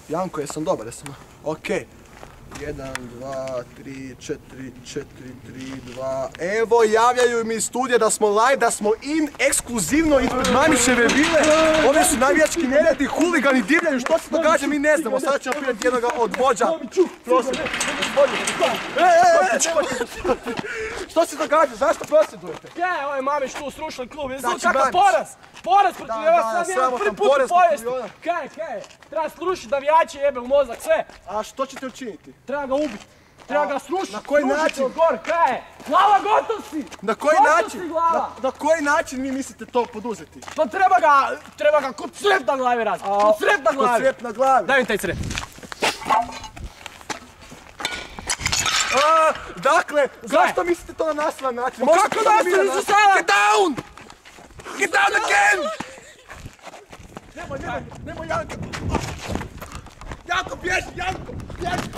Janko, jesam dobar, jesam. Okej. 1, 2, 3, 4, 4, 3, 2... Evo, javljaju mi iz studija da smo live, da smo ekskluzivno ispred Mamićeve vile. Ovdje su navijački neredi, huligani divljaju, što se događa, mi ne znamo. Sada ćemo pitati jednoga od vođa. Što se događa, zašto prosvjedujete? Kaj, ovaj Mamić tu srušili klub, je Znači, kakav Mamić. poraz! Poraz protiv vas, sad jedan prvi put u povijesti! protiv Kaj, treba srušiti navijače, jebe u mozak, sve! A što ćete učiniti? Treba ga ubiti! Treba ga srušiti! Na koji srušiti način? od gore, kaj? Glava, gotov si! Na koji Gotov način? si, glava! Na koji način vi mislite to poduzeti? Pa treba ga kod crep na glavi razbiti! Kod crep na glavi! Kod crep na glavi. Daj mi taj crep! Dakle, zašto mislite to na nasilan način? Kako nasilan, Susana? Get down! Get down again! Nemoj, Janko! Janko, bježi, Janko! Bježi!